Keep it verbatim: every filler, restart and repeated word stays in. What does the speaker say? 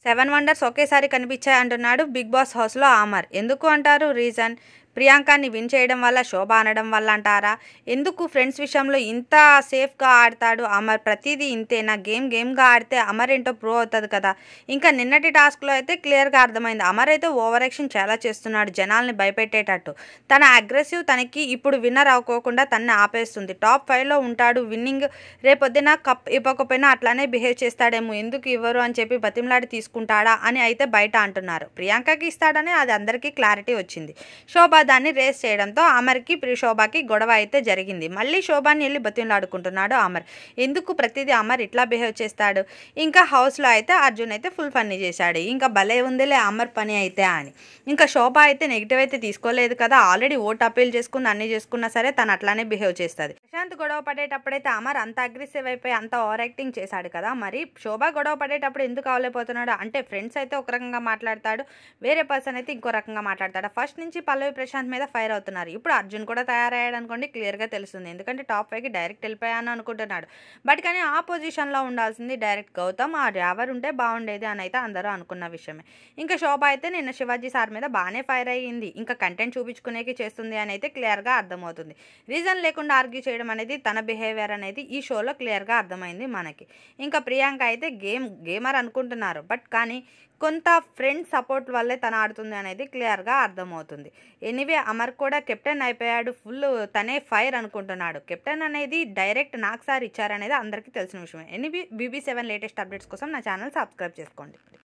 Seven wonders ఒకేసారి కనిపించాయి అంటున్నాడు బిగ్ బాస్ హౌస్లో అమర్. ఎందుకు అంటారు? రీజన్ ప్రియాంకని విన్ చేయడం వల్ల, శోభ అనడం వల్ల అంటారా? ఎందుకు ఫ్రెండ్స్ విషయంలో ఇంత సేఫ్గా ఆడతాడు అమర్? ప్రతిదీ ఇంతేనా? గేమ్ గేమ్గా ఆడితే అమర్ ఏంటో ప్రూవ్ అవుతుంది కదా. ఇంకా నిన్నటి టాస్క్లో అయితే క్లియర్గా అర్థమైంది. అమర్ అయితే ఓవర్ యాక్షన్ చాలా చేస్తున్నాడు, జనాల్ని భయపెట్టేటట్టు. తన అగ్రెసివ్ తనకి ఇప్పుడు విన్నర్ అవ్వకోకుండా తనని ఆపేస్తుంది. టాప్ ఫైవ్లో ఉంటాడు, విన్నింగ్ రేపొద్దున కప్ ఇవ్వకపోయినా అట్లానే బిహేవ్ చేస్తాడేమో, ఎందుకు ఇవ్వరు అని చెప్పి బతిమలాడి తీసుకుంటాడా అని అయితే బయట అంటున్నారు. ప్రియాంకకి ఇస్తాడని అది అందరికీ క్లారిటీ వచ్చింది. శోభ దాన్ని రేస్ చేయడంతో అమర్కి శోభకి గొడవ అయితే జరిగింది. మళ్ళీ శోభాని వెళ్ళి బతిమలాడుకుంటున్నాడు అమర్. ఎందుకు ప్రతిదీ అమర్ ఇట్లా బిహేవ్ చేస్తాడు? ఇంకా హౌస్లో అయితే అర్జున్ అయితే ఫుల్ ఫన్నీ చేశాడు. ఇంకా భలే ఉందిలే అమర్ పని అయితే అని. ఇంకా శోభ అయితే నెగిటివ్ అయితే తీసుకోలేదు కదా, ఆల్రెడీ ఓట్ అపీల్ చేసుకుని అన్ని చేసుకున్నా సరే తను అట్లానే బిహేవ్ చేస్తుంది. ప్రశాంత్ గొడవ పడేటప్పుడైతే అమర్ అంత అగ్రెసివ్ అయిపోయి అంత ఓవర్ యాక్టింగ్ చేశాడు కదా, మరి శోభ గొడవ పడేటప్పుడు ఎందుకు అవలేకపోతున్నాడు అంటే ఫ్రెండ్స్ అయితే ఒక రకంగా మాట్లాడతాడు, వేరే పర్సన్ అయితే ఇంకో రకంగా మాట్లాడతాడు. ఫస్ట్ నుంచి పల్లవి ప్రశాంత్ మీద ఫైర్ అవుతున్నారు. ఇప్పుడు అర్జున్ కూడా తయారయ్యాడు అనుకోండి, క్లియర్గా తెలుస్తుంది. ఎందుకంటే టాప్ ఫైవ్కి డైరెక్ట్ వెళ్ళిపోయాను అనుకుంటున్నాడు. బట్ కానీ ఆ పొజిషన్లో ఉండాల్సింది డైరెక్ట్ గౌతమ్, ఆ డ్రైవర్ ఉంటే బాగుండేది అని అయితే అందరూ అనుకున్న విషయమే. ఇంకా శోభ అయితే నిన్న శివాజీ సార్ మీద బాగానే ఫైర్ అయ్యింది. ఇంకా కంటెంట్ చూపించుకునేకి చేస్తుంది అని అయితే క్లియర్గా అర్థమవుతుంది. రీజన్ లేకుండా ఆర్గ్యూ చేయడం అనేది తన బిహేవియర్ అనేది ఈ షోలో క్లియర్గా అర్థమైంది మనకి. ఇంకా ప్రియాంక అయితే గేమ్ గేమర్ అనుకుంటున్నారు, బట్ కానీ కొంత ఫ్రెండ్ సపోర్ట్ వల్లే తను ఆడుతుంది అనేది క్లియర్గా అర్థమవుతుంది. ఎనీవే అమర్ కూడా కెప్టెన్ అయిపోయాడు, ఫుల్ తనే ఫైర్ అనుకుంటున్నాడు. కెప్టెన్ అనేది డైరెక్ట్ నాకు సార్ ఇచ్చారనేది అందరికీ తెలిసిన విషయమే. Anyway BB seven latest updates కోసం నా ఛానల్ సబ్స్క్రైబ్ చేసుకోండి.